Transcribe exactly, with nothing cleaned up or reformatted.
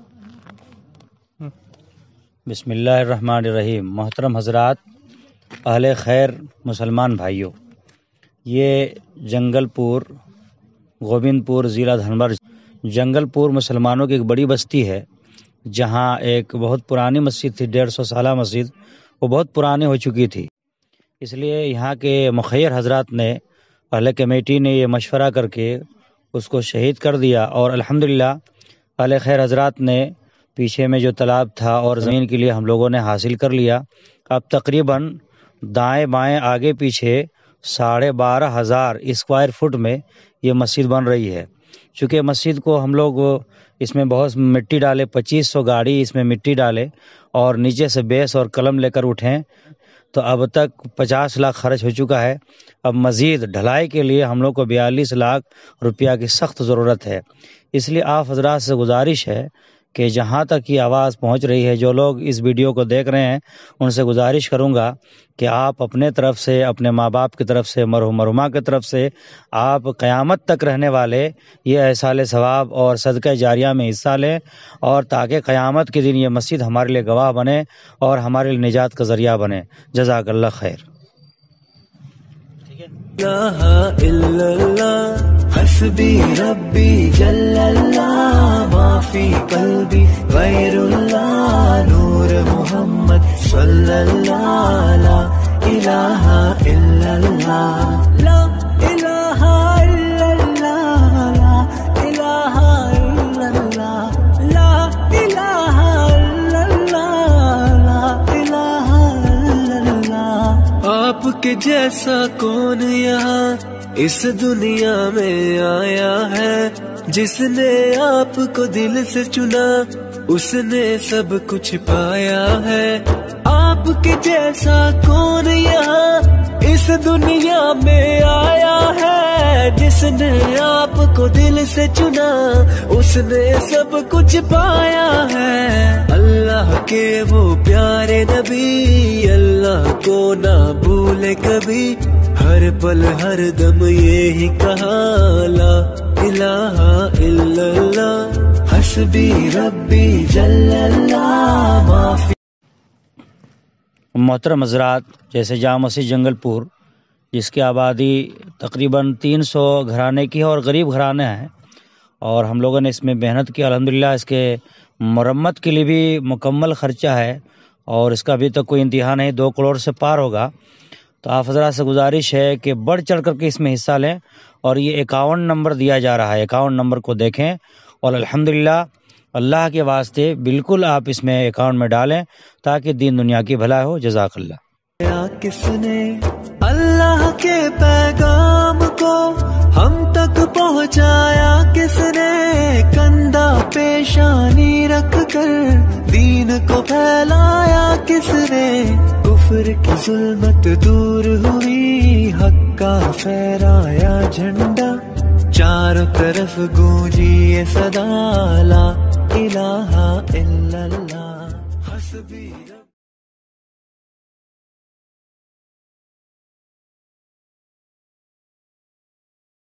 بسم اللہ الرحمن الرحیم۔ محترم حضرات، اہل خیر مسلمان بھائیوں، یہ جنگل پور گوبند پور ضلع دھنباد جنگل پور مسلمانوں کی ایک بڑی بستی ہے، جہاں ایک بہت پرانی مسجد تھی، ڈیڑھ سو سالہ مسجد، وہ بہت پرانی ہو چکی تھی۔ اس لیے یہاں کے مخیر حضرات نے، اہل کمیٹی نے یہ مشورہ کر کے اس کو شہید کر دیا، اور الحمدللہ اہل خیر حضرات نے پیچھے میں جو تالاب تھا اور زمین کے لیے ہم لوگوں نے حاصل کر لیا۔ اب تقریباً دائیں بائیں آگے پیچھے ساڑھے بارہ ہزار اسکوائر فٹ میں یہ مسجد بن رہی ہے۔ چونکہ مسجد کو ہم لوگ اس میں بہت مٹی ڈالے، پچیس سو گاڑی اس میں مٹی ڈالے، اور نیچے سے بیس اور قلم لے کر اٹھیں، تو اب تک پچاس لاکھ خرچ ہو چکا ہے۔ اب مزید ڈھلائی کے لیے ہم لوگ کو بیالیس لاکھ روپیہ کی سخت ضرورت ہے۔ اس لیے آپ حضرات سے گزارش ہے کہ جہاں تک یہ آواز پہنچ رہی ہے، جو لوگ اس ویڈیو کو دیکھ رہے ہیں، ان سے گزارش کروں گا کہ آپ اپنے طرف سے، اپنے ماں باپ کی طرف سے، مرحوم مرحومہ کی طرف سے، آپ قیامت تک رہنے والے یہ احصال ثواب اور صدقہ جاریہ میں حصہ لیں، اور تاکہ قیامت کے دن یہ مسجد ہمارے لیے گواہ بنے اور ہمارے لیے نجات کا ذریعہ بنے۔ جزاک اللہ خیر۔ حسبی ربی جل اللہ ما فی قلبی غیر اللہ نور محمد صلی اللہ لا الہ الا اللہ لا الہ الا اللہ لا الہ الا اللہ لا الہ الا اللہ لا الہ الا اللہ۔ آپ کے جیسا کون یہاں اس دنیا میں آیا ہے؟ جس نے آپ کو دل سے چنا اس نے سب کچھ پایا ہے۔ آپ کے جیسا کون یہاں اس دنیا میں آیا ہے؟ جس نے آپ کو دل سے چنا اس نے سب کچھ پایا ہے۔ اللہ کے وہ پیارے نبی، اللہ کو نہ بھولے کبھی، ہر پل ہر دم یہی کہا لا الہ الا اللہ حسبی ربی جل اللہ ما فی۔ محترم حضرات، جیسے جامع مسجد جنگل پور، جس کی آبادی تقریباً تین سو گھرانے کی ہے اور غریب گھرانے ہیں، اور ہم لوگوں نے اس میں محنت کی، الحمدللہ اس کے مرمت کے لیے بھی مکمل خرچہ ہے، اور اس کا ابھی تک کوئی انتہا نہیں، دو کروڑ سے پار ہوگا۔ تو آپ حضرات سے گزارش ہے کہ بڑھ چڑھ کر کے اس میں حصہ لیں، اور یہ اکاون نمبر دیا جا رہا ہے، اکاون نمبر کو دیکھیں، اور الحمدللہ اللہ کے واسطے بالکل آپ اس میں اکاؤنٹ میں ڈالیں تاکہ دین دنیا کی بھلائی ہو۔ جزاک اللہ۔ کس نے اللہ کے پیغام کو ہم تک پہنچایا؟ کس نے کندھا پیشانی رکھ کر دین کو پھیلایا؟ کس نے کفر کی ظلمت دور ہوئی، حق کا پھہرایا جھنڈا، چاروں طرف گونجی یہ صدا لا الہ الا اللہ حسبی